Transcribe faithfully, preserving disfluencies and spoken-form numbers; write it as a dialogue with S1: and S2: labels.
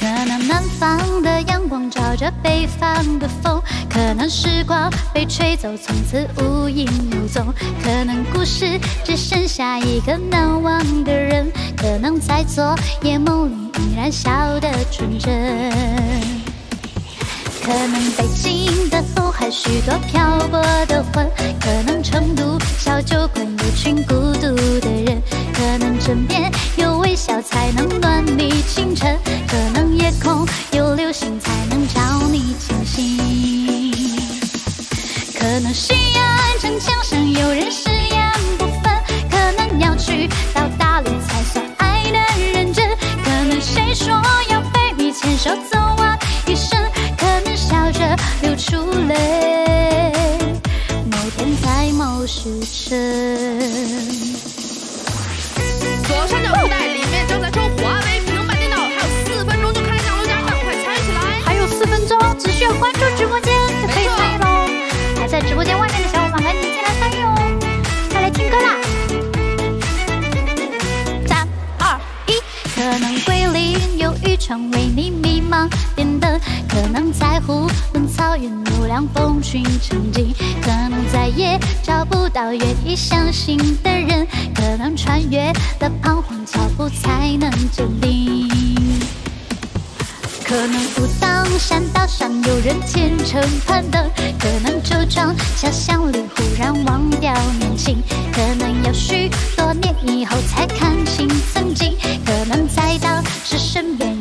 S1: 能南方的阳光照着北方的风，可能时光被吹走，从此无影无踪。可能故事只剩下一个难忘的人，可能在昨夜梦里依然笑得纯真。可能北京的后海许多漂泊的魂，可能成都小酒馆有群孤独的人，可能枕边有微笑才能暖你清晨，可能夜空有流星才能照你清醒。可能西安城墙上有人誓言不分，可能要去到大连才算爱的认真，可能谁说要陪你牵手走完一生，可能笑着流出泪，某天在某时辰。
S2: 左上角布袋里面正在抽华为平板电脑，还有四分钟就开奖了，家人们快猜起来！
S1: 还有四分钟，只需要关注直播间就可以参与喽。还在直播间外面的小伙伴赶紧进来参与哦！快来听歌啦！三二一，可能桂林有渔船为你迷茫点灯，可能在湖畔草原有凉风群成景，可能再也找不到愿意相信的人，可能穿越了彷徨脚步才能坚定。可能武当山道上有人虔诚攀登，可能周庄小巷里忽然忘掉年轻，可能要许多年以后才看清曾经，可能在当时身边